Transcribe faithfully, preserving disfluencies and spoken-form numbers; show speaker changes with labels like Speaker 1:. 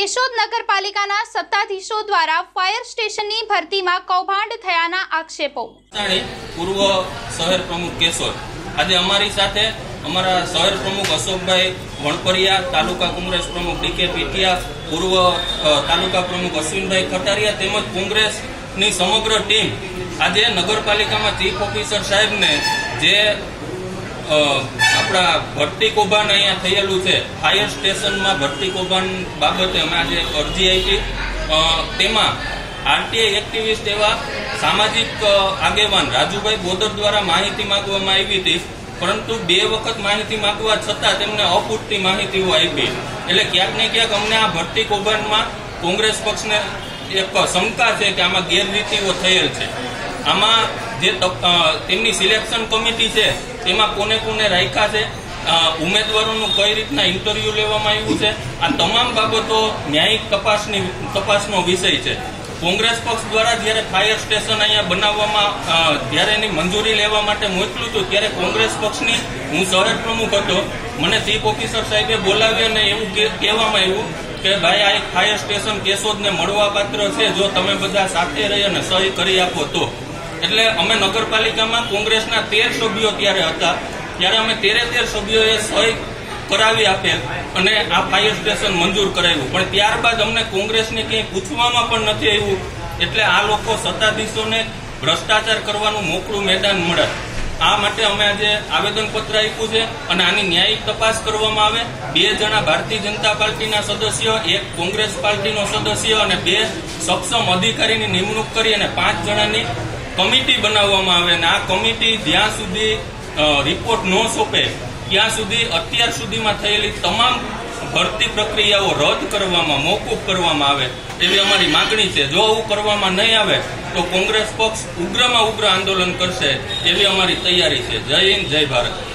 Speaker 1: केशोद नगरपालिकाना सत्ताधीशो द्वारा फायर स्टेशननी भरतीमां कौभांड थयाना आक्षेपो।
Speaker 2: पूर्व शहर प्रमुख केशोद आज अमारी साथे अमरा शहर प्रमुख अशोकभाई वणपरिया, तालुका कांग्रेस प्रमुख डीके पीटिया, पूर्व तालुका प्रमुख अश्विनभाई खटारिया तेमज कांग्रेसनी समग्र टीम आज नगरपालिकामां चीफ ऑफिसर साहेब ने जे अपना भर्ती कौभांड अहींया थयेलुं छे फायर स्टेशन में भर्ती कौभांड बाबते अमे आज अरजी आपी तेमां आरटीआई एक्टिविस्ट एवं सामाजिक आगेवान राजूभाई बोदर द्वारा माहिती मांगवामां आवी हती, परंतु बे वखत माहिती मांगवा छतां तेमणे अपूरती माहितीओ आपी। एटले क्यांक ने क्यांक अमने आ भर्ती कौभांडमां कांग्रेस पक्षने एक शंका है कि आमां गैररीतिओ थयेल छे। आमां जे तेमनी सिलेक्शन कमिटी है तेमां कोने कोने राख्या छे, उम्मीदवारों कई रीतना इंटरव्यू लेवामां आव्युं छे, आ तमाम बाबतो न्यायिक तपासनी तपासनो विषय है। कांग्रेस पक्ष द्वारा ज्यारे फायर स्टेशन अहींया बनाववामां ज्यारे एनी मंजूरी लेवा माटे मोकल्युं हतुं त्यारे कांग्रेस पक्षनी हूँ शहर प्रमुख हतो, मने चीफ ऑफिसर साहेबे बोलाव्या ने एवुं कहेवामां आव्युं के भाई आ एक फायर स्टेशन केशोद ने मळवा पात्र छे, जो तमे बधा साथे रही अने सही करी आपो तो। एटले अमे नगरपालिकामां कांग्रेसना तेर सभ्यो त्यारे हता, त्यारे अमे तेरे तेर सभ्योए सही करावी आपेल अने आ फायर स्टेशन मंजूर कराव्युं, पण त्यारबाद अमने कांग्रेसने क्यांय पूछवामां पण नथी आव्युं। एटले आ लोको सत्ताधीशोने भ्रष्टाचार करवानुं मोकळुं मैदान मळे। आ माटे अमे आज आवेदनपत्र आप्युं छे अने आनी न्यायिक तपास करवामां आवे। बे जणा भारतीय जनता पार्टीना सदस्य, एक कांग्रेस पार्टीनो सदस्य अने बे सक्षम अधिकारीनी निमणूक करी अने पांच जणानी कमिटी बनाववामां आवे। आ कमिटी ज्यां सुधी रिपोर्ट न सोंपे ત્યાં સુધી અત્યાર સુધીમાં થયેલી તમામ ભરતી પ્રક્રિયાઓ રદ કરવામાં મોકૂફ કરવામાં આવે એવી અમારી માંગણી છે। જો આવું કરવામાં નહીં આવે તો કોંગ્રેસ પક્ષ ઉગ્રમાં ઉગ્ર આંદોલન કરશે એવી અમારી તૈયારી છે। જય હિન્દ, જય ભારત।